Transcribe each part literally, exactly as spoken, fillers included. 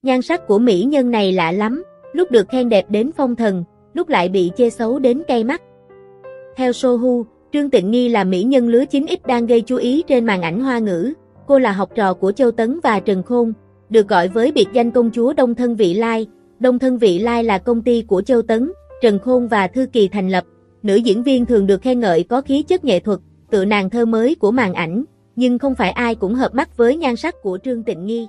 Nhan sắc của mỹ nhân này lạ lắm, lúc được khen đẹp đến phong thần, lúc lại bị chê xấu đến cay mắt. Theo Sohu, Trương Tịnh Nghi là mỹ nhân lứa chín x đang gây chú ý trên màn ảnh Hoa ngữ. Cô là học trò của Châu Tấn và Trần Khôn, được gọi với biệt danh công chúa Đông Thân Vị Lai. Đông Thân Vị Lai là công ty của Châu Tấn, Trần Khôn và Thư Kỳ thành lập. Nữ diễn viên thường được khen ngợi có khí chất nghệ thuật, tựa nàng thơ mới của màn ảnh, nhưng không phải ai cũng hợp mắt với nhan sắc của Trương Tịnh Nghi.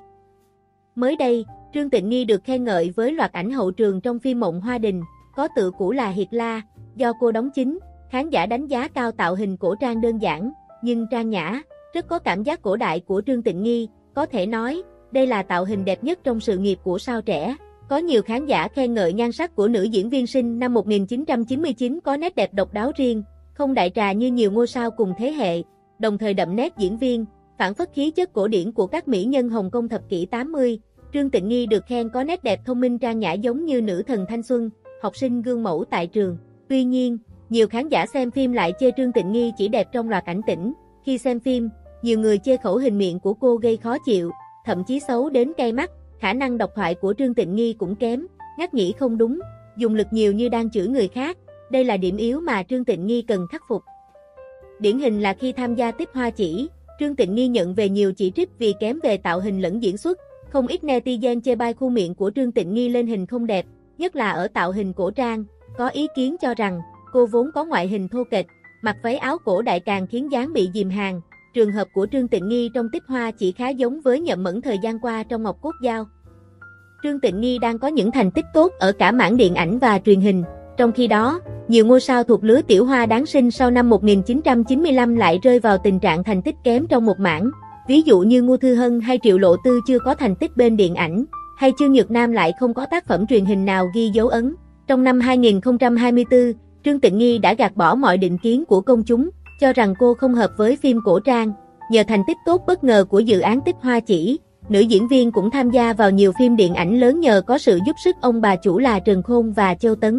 Mới đây, Trương Tịnh Nghi được khen ngợi với loạt ảnh hậu trường trong phim Mộng Hoa Đình, có tựa cũ là Hiệt La, do cô đóng chính. Khán giả đánh giá cao tạo hình cổ trang đơn giản, nhưng trang nhã, rất có cảm giác cổ đại của Trương Tịnh Nghi. Có thể nói, đây là tạo hình đẹp nhất trong sự nghiệp của sao trẻ. Có nhiều khán giả khen ngợi nhan sắc của nữ diễn viên sinh năm một nghìn chín trăm chín mươi chín có nét đẹp độc đáo riêng, không đại trà như nhiều ngôi sao cùng thế hệ, đồng thời đậm nét diễn viên, phản phất khí chất cổ điển của các mỹ nhân Hồng Kông thập kỷ tám mươi. Trương Tịnh Nghi được khen có nét đẹp thông minh trang nhã giống như nữ thần thanh xuân, học sinh gương mẫu tại trường. Tuy nhiên, nhiều khán giả xem phim lại chê Trương Tịnh Nghi chỉ đẹp trong loạt ảnh tĩnh. Khi xem phim, nhiều người chê khẩu hình miệng của cô gây khó chịu, thậm chí xấu đến cay mắt. Khả năng độc thoại của Trương Tịnh Nghi cũng kém, ngắt nhĩ không đúng, dùng lực nhiều như đang chửi người khác. Đây là điểm yếu mà Trương Tịnh Nghi cần khắc phục. Điển hình là khi tham gia Tiếp Hoa Chỉ, Trương Tịnh Nghi nhận về nhiều chỉ trích vì kém về tạo hình lẫn diễn xuất. Không ít netizen chê bai khuôn miệng của Trương Tịnh Nghi lên hình không đẹp, nhất là ở tạo hình cổ trang. Có ý kiến cho rằng, cô vốn có ngoại hình thô kệch, mặc váy áo cổ đại càng khiến dáng bị dìm hàng. Trường hợp của Trương Tịnh Nghi trong Tiếp Hoa Chỉ khá giống với Nhậm Mẫn thời gian qua trong Ngọc Cốt Dao. Trương Tịnh Nghi đang có những thành tích tốt ở cả mảng điện ảnh và truyền hình. Trong khi đó, nhiều ngôi sao thuộc lứa tiểu hoa Đáng Sinh sau năm một nghìn chín trăm chín mươi lăm lại rơi vào tình trạng thành tích kém trong một mảng. Ví dụ như Ngô Thư Hân hay Triệu Lộ Tư chưa có thành tích bên điện ảnh, hay Chương Nhược Nam lại không có tác phẩm truyền hình nào ghi dấu ấn. Trong năm hai nghìn không trăm hai mươi tư, Trương Tịnh Nghi đã gạt bỏ mọi định kiến của công chúng, cho rằng cô không hợp với phim cổ trang. Nhờ thành tích tốt bất ngờ của dự án Tiếp Hoa Chỉ, nữ diễn viên cũng tham gia vào nhiều phim điện ảnh lớn nhờ có sự giúp sức ông bà chủ là Trần Khôn và Châu Tấn.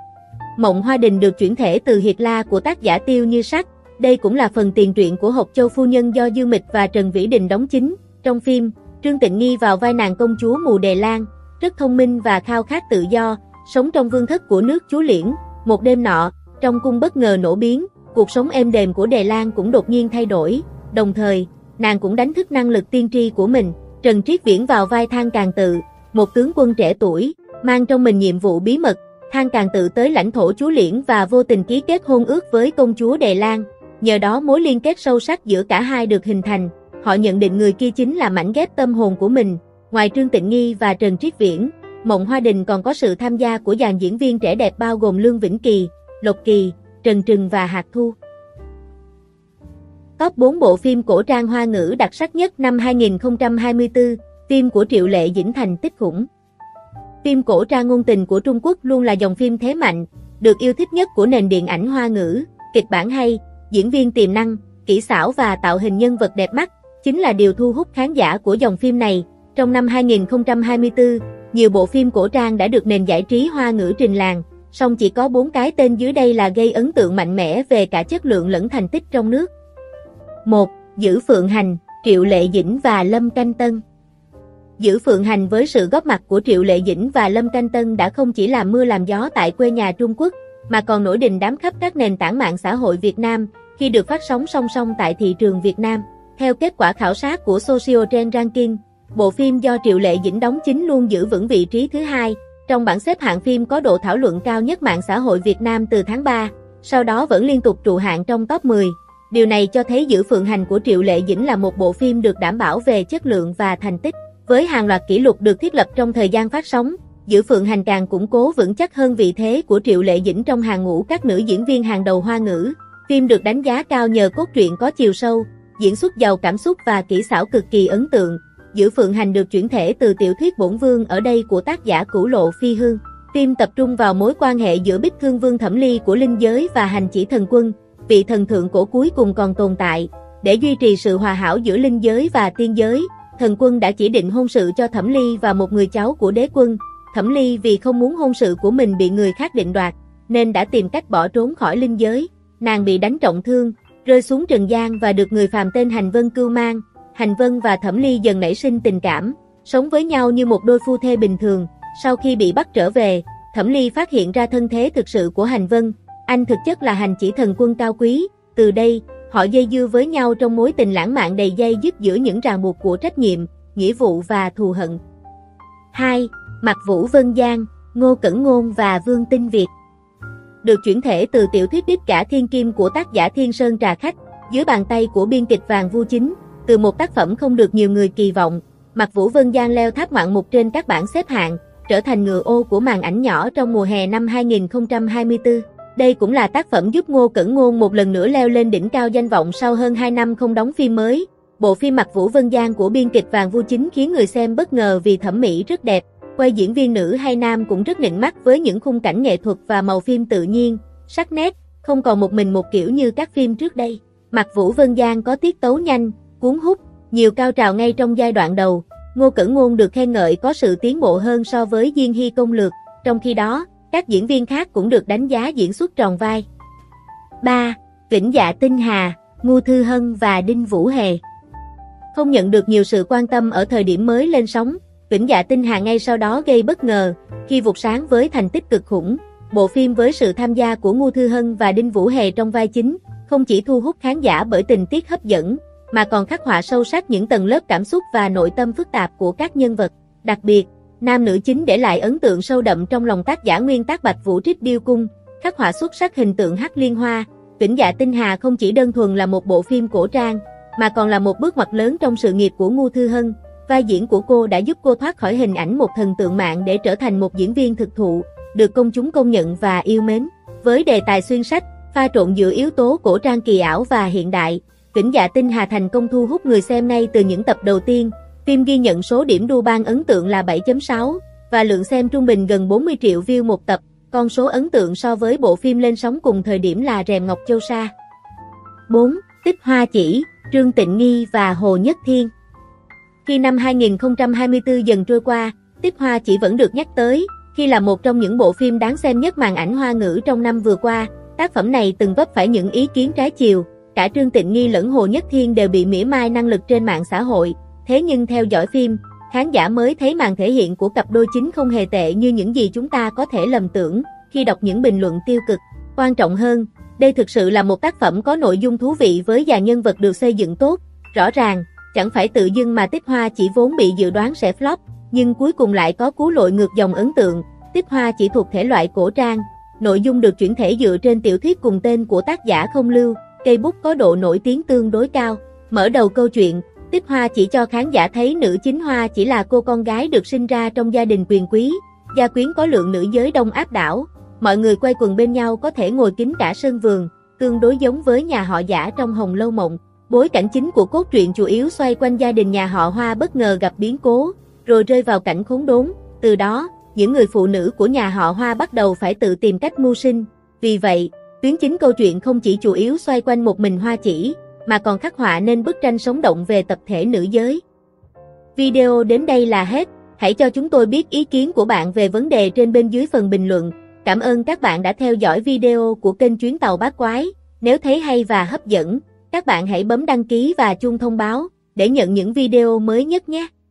Mộng Hoa Đình được chuyển thể từ Hiệt La của tác giả Tiêu Như Sắc. Đây cũng là phần tiền truyện của Hộc Châu Phu Nhân do Dương Mịch và Trần Vĩ Đình đóng chính. Trong phim, Trương Tịnh Nghi vào vai nàng công chúa Mù Đề Lan, rất thông minh và khao khát tự do, sống trong vương thất của nước Chúa Liễn. Một đêm nọ, trong cung bất ngờ nổ biến, cuộc sống êm đềm của Đề Lan cũng đột nhiên thay đổi. Đồng thời, nàng cũng đánh thức năng lực tiên tri của mình. Trần Triết Viễn vào vai Thang Càn Tự, một tướng quân trẻ tuổi, mang trong mình nhiệm vụ bí mật. Thang Càn Tự tới lãnh thổ Chúa Liễn và vô tình ký kết hôn ước với công chúa Đề Lan. Nhờ đó mối liên kết sâu sắc giữa cả hai được hình thành. Họ nhận định người kia chính là mảnh ghép tâm hồn của mình. Ngoài Trương Tịnh Nghi và Trần Triết Viễn, Mộng Hoa Đình còn có sự tham gia của dàn diễn viên trẻ đẹp bao gồm Lương Vĩnh Kỳ, Lộc Kỳ, Trần Trừng và Hạc Thu. Top bốn bộ phim cổ trang Hoa ngữ đặc sắc nhất năm hai nghìn không trăm hai mươi tư, phim của Triệu Lệ Dĩnh thành tích khủng. Phim cổ trang ngôn tình của Trung Quốc luôn là dòng phim thế mạnh, được yêu thích nhất của nền điện ảnh Hoa ngữ. Kịch bản hay, diễn viên tiềm năng, kỹ xảo và tạo hình nhân vật đẹp mắt chính là điều thu hút khán giả của dòng phim này. Trong năm hai nghìn không trăm hai mươi tư, nhiều bộ phim cổ trang đã được nền giải trí Hoa ngữ trình làng, song chỉ có bốn cái tên dưới đây là gây ấn tượng mạnh mẽ về cả chất lượng lẫn thành tích trong nước. một. Giữ Phượng Hành, Triệu Lệ Dĩnh và Lâm Canh Tân. Giữ Phượng Hành với sự góp mặt của Triệu Lệ Dĩnh và Lâm Canh Tân đã không chỉ làm mưa làm gió tại quê nhà Trung Quốc, mà còn nổi đình đám khắp các nền tảng mạng xã hội Việt Nam khi được phát sóng song song tại thị trường Việt Nam. Theo kết quả khảo sát của Social Trend Ranking, bộ phim do Triệu Lệ Dĩnh đóng chính luôn giữ vững vị trí thứ hai trong bảng xếp hạng phim có độ thảo luận cao nhất mạng xã hội Việt Nam từ tháng ba, sau đó vẫn liên tục trụ hạng trong top mười. Điều này cho thấy Giữ Phượng Hành của Triệu Lệ Dĩnh là một bộ phim được đảm bảo về chất lượng và thành tích. Với hàng loạt kỷ lục được thiết lập trong thời gian phát sóng, Giữ Phượng Hành càng củng cố vững chắc hơn vị thế của Triệu Lệ Dĩnh trong hàng ngũ các nữ diễn viên hàng đầu Hoa ngữ. Phim được đánh giá cao nhờ cốt truyện có chiều sâu, diễn xuất giàu cảm xúc và kỹ xảo cực kỳ ấn tượng. Giữ Phượng Hành được chuyển thể từ tiểu thuyết Bổn Vương ở đây của tác giả Cửu Lộ Phi Hương. Phim tập trung vào mối quan hệ giữa Bích Thương Vương Thẩm Ly của linh giới và Hành Chỉ Thần Quân, vị thần thượng cổ cuối cùng còn tồn tại. Để duy trì sự hòa hảo giữa linh giới và tiên giới, Thần Quân đã chỉ định hôn sự cho Thẩm Ly và một người cháu của đế quân. Thẩm Ly vì không muốn hôn sự của mình bị người khác định đoạt, nên đã tìm cách bỏ trốn khỏi linh giới. Nàng bị đánh trọng thương, rơi xuống trần gian và được người phàm tên Hành Vân cưu mang. Hành Vân và Thẩm Ly dần nảy sinh tình cảm, sống với nhau như một đôi phu thê bình thường. Sau khi bị bắt trở về, Thẩm Ly phát hiện ra thân thế thực sự của Hành Vân, anh thực chất là hành chỉ thần quân cao quý. Từ đây, họ dây dưa với nhau trong mối tình lãng mạn đầy dây dứt giữa những ràng buộc của trách nhiệm, nghĩa vụ và thù hận. hai. Mặc Vũ Vân Giang, Ngô Cẩn Ngôn và Vương Tinh Việt. Được chuyển thể từ tiểu thuyết Đích Gả Thiên Kim của tác giả Thiên Sơn Trà Khách, dưới bàn tay của biên kịch Vàng Vu Chính, từ một tác phẩm không được nhiều người kỳ vọng, Mặc Vũ Vân Giang leo tháp ngoạn mục trên các bảng xếp hạng, trở thành ngựa ô của màn ảnh nhỏ trong mùa hè năm hai nghìn không trăm hai mươi tư. Đây cũng là tác phẩm giúp Ngô Cẩn Ngôn một lần nữa leo lên đỉnh cao danh vọng sau hơn hai năm không đóng phim mới. Bộ phim Mặc Vũ Vân Giang của biên kịch Vàng Vu Chính khiến người xem bất ngờ vì thẩm mỹ rất đẹp, quay diễn viên nữ hay nam cũng rất nịnh mắt với những khung cảnh nghệ thuật và màu phim tự nhiên, sắc nét, không còn một mình một kiểu như các phim trước đây. Mặc Vũ Vân Giang có tiết tấu nhanh, cuốn hút, nhiều cao trào ngay trong giai đoạn đầu. Ngô Cẩn Ngôn được khen ngợi có sự tiến bộ hơn so với Diên Hy Công Lược, trong khi đó, các diễn viên khác cũng được đánh giá diễn xuất tròn vai. ba. Vĩnh Dạ Tinh Hà, Ngô Thư Hân và Đinh Vũ Hề. Không nhận được nhiều sự quan tâm ở thời điểm mới lên sóng, Vĩnh Dạ Tinh Hà ngay sau đó gây bất ngờ khi vụt sáng với thành tích cực khủng. Bộ phim với sự tham gia của Ngô Thư Hân và Đinh Vũ Hề trong vai chính, không chỉ thu hút khán giả bởi tình tiết hấp dẫn, mà còn khắc họa sâu sắc những tầng lớp cảm xúc và nội tâm phức tạp của các nhân vật. Đặc biệt, nam nữ chính để lại ấn tượng sâu đậm trong lòng tác giả nguyên tác Bạch Vũ Trích Điêu Cung, khắc họa xuất sắc hình tượng Hắc Liên Hoa. Vĩnh Dạ Tinh Hà không chỉ đơn thuần là một bộ phim cổ trang, mà còn là một bước ngoặt lớn trong sự nghiệp của Ngô Thư Hân. Vai diễn của cô đã giúp cô thoát khỏi hình ảnh một thần tượng mạng để trở thành một diễn viên thực thụ, được công chúng công nhận và yêu mến. Với đề tài xuyên sách, pha trộn giữa yếu tố cổ trang kỳ ảo và hiện đại, Vĩnh Dạ Tinh Hà thành công thu hút người xem ngay từ những tập đầu tiên. Phim ghi nhận số điểm đu ban ấn tượng là bảy chấm sáu, và lượng xem trung bình gần bốn mươi triệu view một tập, con số ấn tượng so với bộ phim lên sóng cùng thời điểm là Rèm Ngọc Châu Sa. bốn. Tích Hoa Chỉ, Trương Tịnh Nghi và Hồ Nhất Thiên. Khi năm hai nghìn không trăm hai mươi tư dần trôi qua, Tích Hoa Chỉ vẫn được nhắc tới, khi là một trong những bộ phim đáng xem nhất màn ảnh Hoa ngữ trong năm vừa qua. Tác phẩm này từng vấp phải những ý kiến trái chiều, cả Trương Tịnh Nghi lẫn Hồ Nhất Thiên đều bị mỉa mai năng lực trên mạng xã hội. Thế nhưng theo dõi phim, khán giả mới thấy màn thể hiện của cặp đôi chính không hề tệ như những gì chúng ta có thể lầm tưởng khi đọc những bình luận tiêu cực. Quan trọng hơn, đây thực sự là một tác phẩm có nội dung thú vị với dàn nhân vật được xây dựng tốt. Rõ ràng, chẳng phải tự dưng mà Tích Hoa Chỉ vốn bị dự đoán sẽ flop, nhưng cuối cùng lại có cú lội ngược dòng ấn tượng. Tích Hoa Chỉ thuộc thể loại cổ trang, nội dung được chuyển thể dựa trên tiểu thuyết cùng tên của tác giả Không Lưu, cây bút có độ nổi tiếng tương đối cao. Mở đầu câu chuyện, Tích Hoa Chỉ cho khán giả thấy nữ chính Hoa chỉ là cô con gái được sinh ra trong gia đình quyền quý, gia quyến có lượng nữ giới đông áp đảo, mọi người quay quần bên nhau có thể ngồi kín cả sân vườn, tương đối giống với nhà họ Giả trong Hồng Lâu Mộng. Bối cảnh chính của cốt truyện chủ yếu xoay quanh gia đình nhà họ Hoa bất ngờ gặp biến cố, rồi rơi vào cảnh khốn đốn. Từ đó, những người phụ nữ của nhà họ Hoa bắt đầu phải tự tìm cách mưu sinh. Vì vậy, tuyến chính câu chuyện không chỉ chủ yếu xoay quanh một mình Hoa Chỉ, mà còn khắc họa nên bức tranh sống động về tập thể nữ giới. Video đến đây là hết. Hãy cho chúng tôi biết ý kiến của bạn về vấn đề trên bên dưới phần bình luận. Cảm ơn các bạn đã theo dõi video của kênh Chuyến Tàu Bát Quái. Nếu thấy hay và hấp dẫn, các bạn hãy bấm đăng ký và chuông thông báo để nhận những video mới nhất nhé.